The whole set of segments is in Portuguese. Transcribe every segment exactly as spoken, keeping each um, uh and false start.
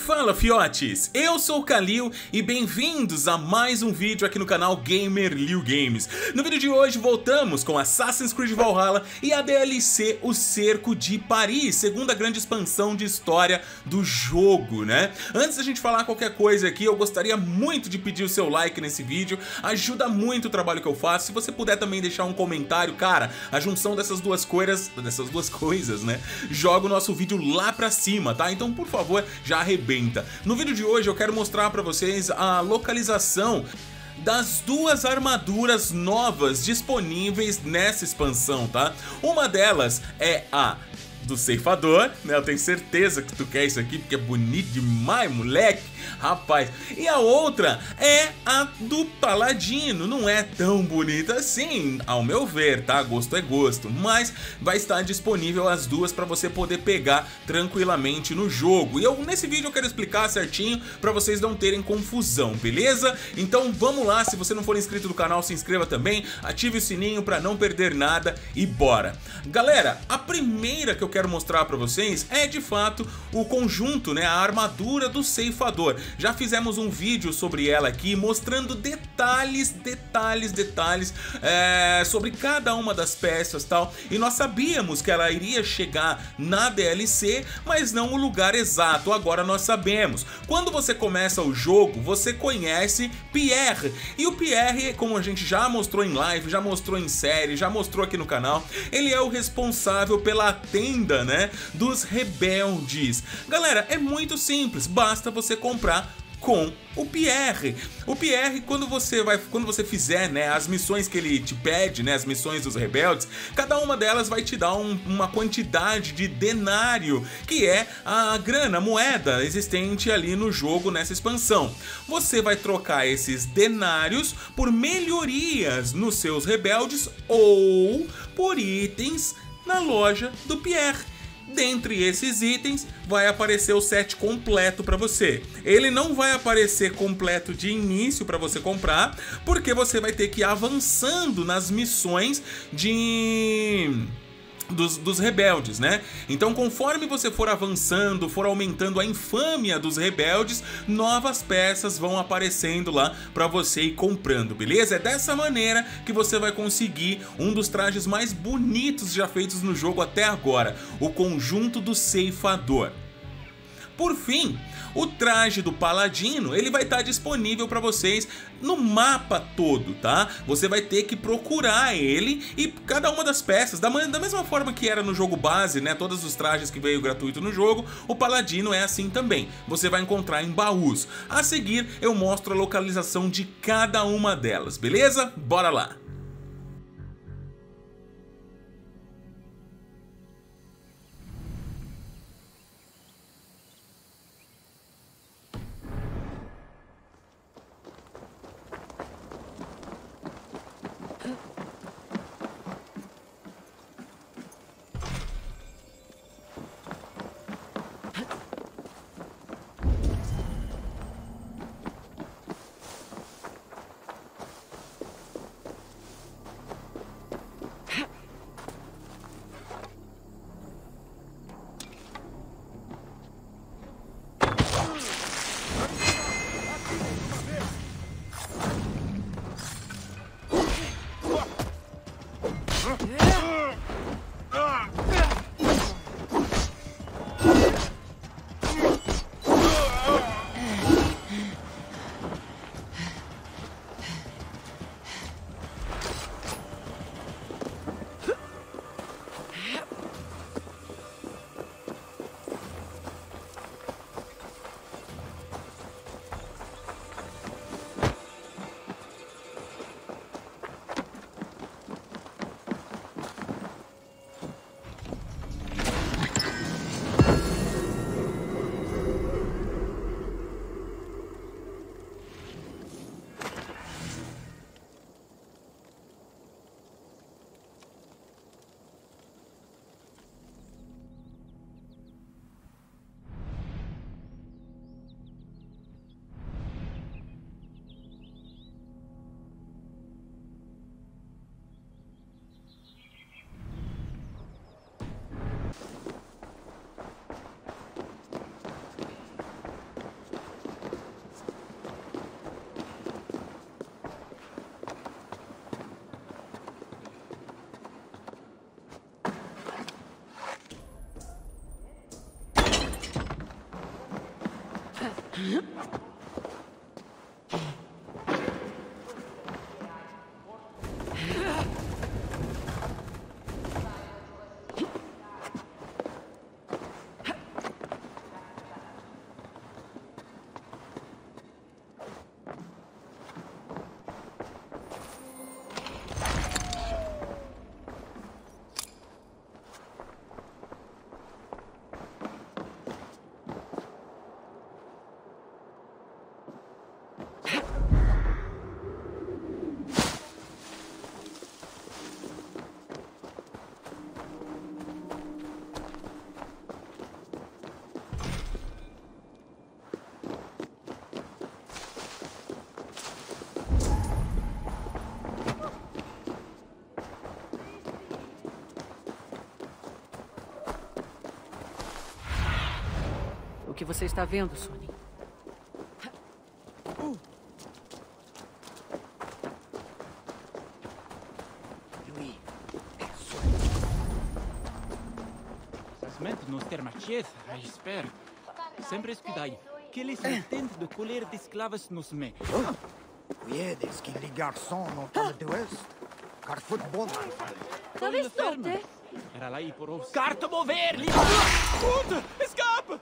Fala fiotes, eu sou o Kalil e bem-vindos a mais um vídeo aqui no canal Gamerliu Games. No vídeo de hoje voltamos com Assassin's Creed Valhalla e a D L C O Cerco de Paris, segunda grande expansão de história do jogo, né? Antes da gente falar qualquer coisa aqui, eu gostaria muito de pedir o seu like nesse vídeo, ajuda muito o trabalho que eu faço. Se você puder também deixar um comentário, cara, a junção dessas duas coisas, dessas duas coisas, né, joga o nosso vídeo lá pra cima, tá? Então, por favor, já arrebenta. No vídeo de hoje eu quero mostrar pra vocês a localização das duas armaduras novas disponíveis nessa expansão, tá? Uma delas é a do ceifador, né? Eu tenho certeza que tu quer isso aqui porque é bonito demais, moleque, rapaz. E a outra é a do paladino. Não é tão bonita assim, ao meu ver, tá? Gosto é gosto, mas vai estar disponível as duas para você poder pegar tranquilamente no jogo. E eu nesse vídeo eu quero explicar certinho para vocês não terem confusão, beleza? Então vamos lá, se você não for inscrito no canal, se inscreva também, ative o sininho para não perder nada e bora. Galera, a primeira que eu quero mostrar para vocês é de fato o conjunto, né, a armadura do ceifador. Já fizemos um vídeo sobre ela aqui mostrando detalhes, detalhes, detalhes é, sobre cada uma das peças tal, e nós sabíamos que ela iria chegar na D L C, mas não o lugar exato. Agora nós sabemos. Quando você começa o jogo, você conhece Pierre, e o Pierre, como a gente já mostrou em live, já mostrou em série, já mostrou aqui no canal, ele é o responsável pela tenda, né, dos rebeldes. Galera, é muito simples, basta você comprar com o Pierre. O Pierre, quando você vai, quando você fizer, né, as missões que ele te pede, né, as missões dos rebeldes, cada uma delas vai te dar um, uma quantidade de denário, que é a grana, a moeda existente ali no jogo nessa expansão. Você vai trocar esses denários por melhorias nos seus rebeldes ou por itens na loja do Pierre. Dentre esses itens vai aparecer o set completo para você. Ele não vai aparecer completo de início para você comprar, porque você vai ter que ir avançando nas missões de... Dos, dos rebeldes, né? Então, conforme você for avançando, for aumentando a infâmia dos rebeldes, novas peças vão aparecendo lá pra você ir comprando, beleza? É dessa maneira que você vai conseguir um dos trajes mais bonitos já feitos no jogo até agora, o conjunto do ceifador. Por fim, o traje do paladino, ele vai estar disponível para vocês no mapa todo, tá? Você vai ter que procurar ele e cada uma das peças, da, da mesma forma que era no jogo base, né? Todos os trajes que veio gratuito no jogo, o paladino é assim também. Você vai encontrar em baús. A seguir, eu mostro a localização de cada uma delas, beleza? Bora lá! que você está vendo, Sonny? Lui è Sonny. Sasmente nos ter machies, j'espère. Sempre escudai. Que les tentent de colère d'esclaves nos met. Viedes que les garçons n'ont de l'Ouest. Car football. Dove state? Era là pour os. Carte mover, li. Puta, escape!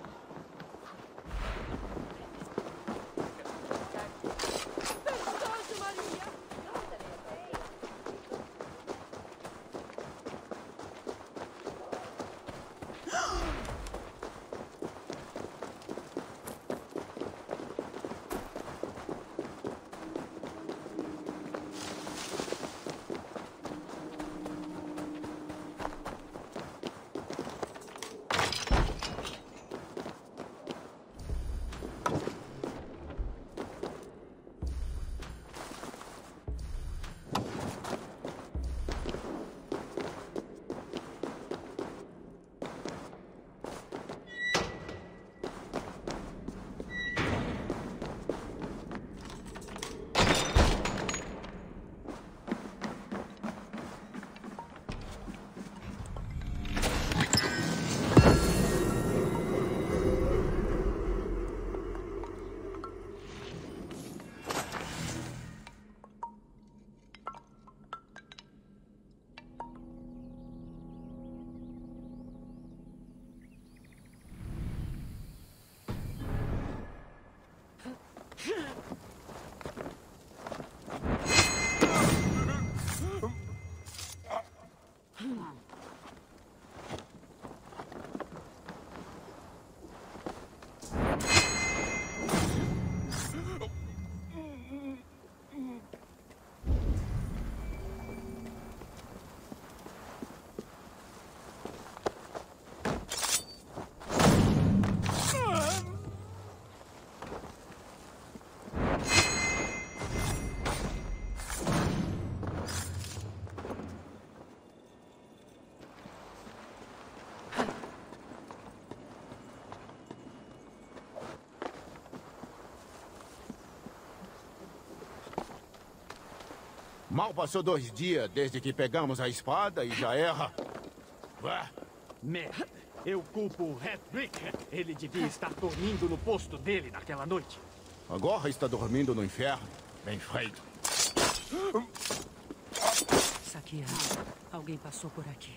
Mal passou dois dias desde que pegamos a espada e já erra. Vá. Merda. Eu culpo o Hedrick. Ele devia estar dormindo no posto dele naquela noite. Agora está dormindo no inferno. Bem feito. Sakia, alguém passou por aqui.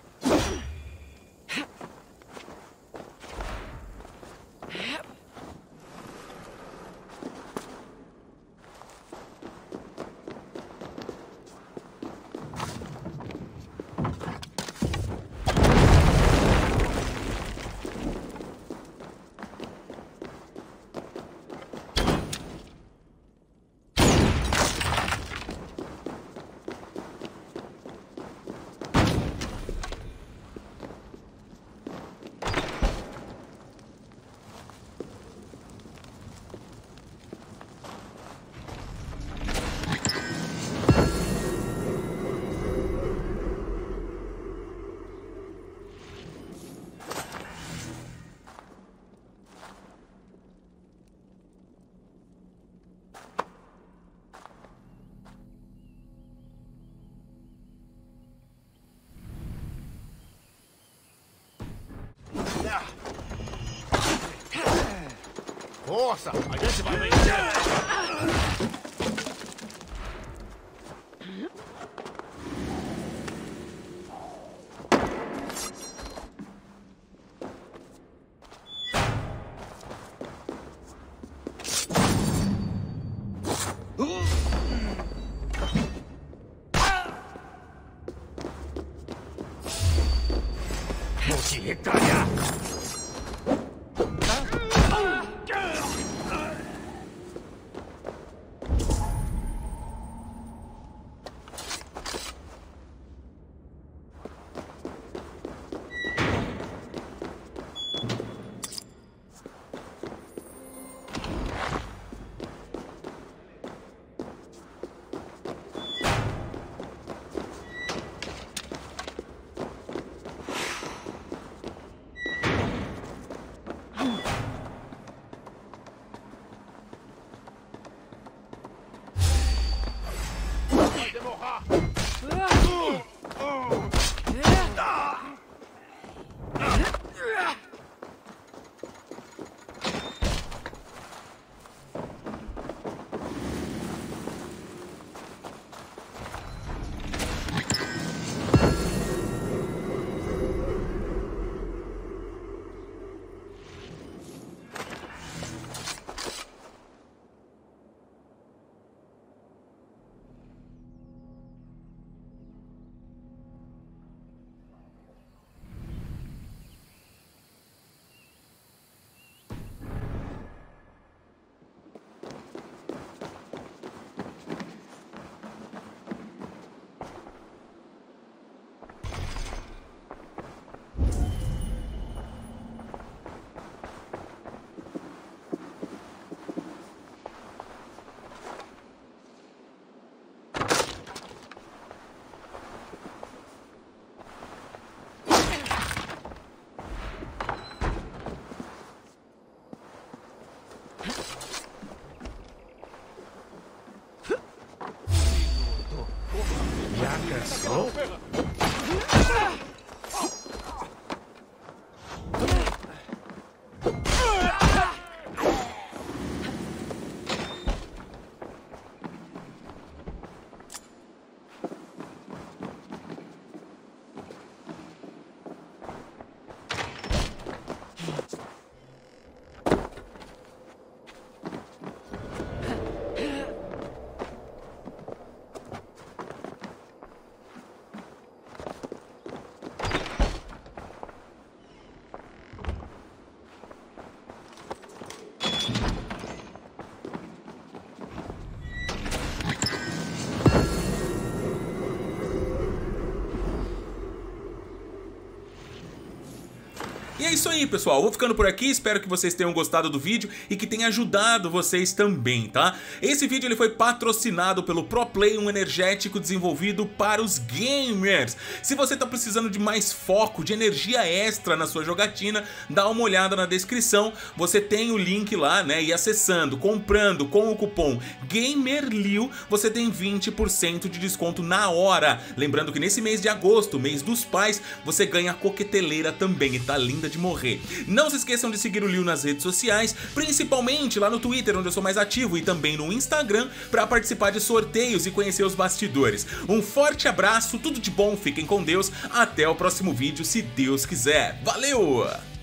Força! A gente vai vencer! Vou te retalhar! porra! Já cansou? E é isso aí, pessoal, vou ficando por aqui, espero que vocês tenham gostado do vídeo e que tenha ajudado vocês também, tá? Esse vídeo ele foi patrocinado pelo ProPlay, um energético desenvolvido para os gamers. Se você tá precisando de mais foco, de energia extra na sua jogatina, dá uma olhada na descrição, você tem o link lá, né? E acessando, comprando com o cupom GAMERLIU, você tem vinte por cento de desconto na hora. Lembrando que nesse mês de agosto, mês dos pais, você ganha a coqueteleira também, e tá linda de morrer. Não se esqueçam de seguir o Liu nas redes sociais, principalmente lá no Twitter, onde eu sou mais ativo, e também no Instagram, para participar de sorteios e conhecer os bastidores. Um forte abraço, tudo de bom, fiquem com Deus, até o próximo vídeo, se Deus quiser. Valeu!